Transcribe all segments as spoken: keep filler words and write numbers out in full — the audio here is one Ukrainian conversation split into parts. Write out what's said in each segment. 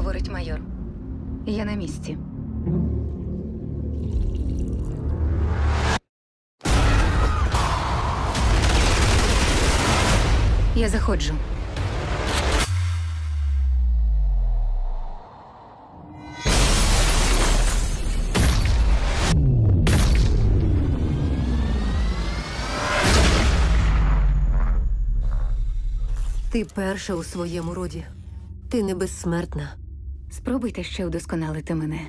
говорить майор. Я на місці. Я заходжу. Ти перша у своєму роді. Ти не безсмертна. Спробуйте ще вдосконалити мене.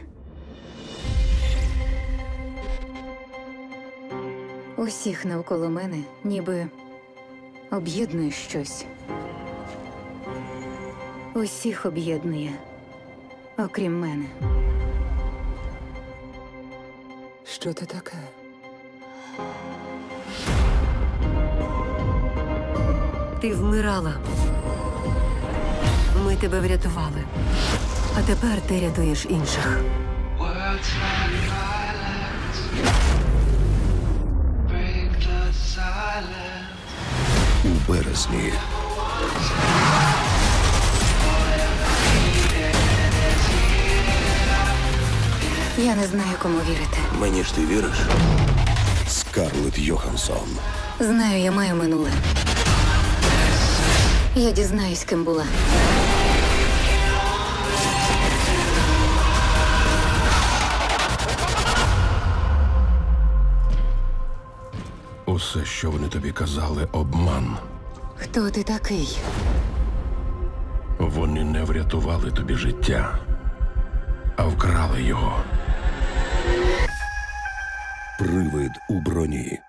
Усіх навколо мене ніби об'єднує щось. Усіх об'єднує, окрім мене. Що ти таке? Ти вмирала. Ми тебе врятували. А тепер ти рятуєш інших. У березні. Я не знаю, кому вірити. Мені ж ти віриш? Скарлетт Йоханссон. Знаю, я маю минуле. Я дізнаюсь, ким була. Усе, що вони тобі казали, обман. Хто ти такий? Вони не врятували тобі життя, а вкрали його. Привид у броні.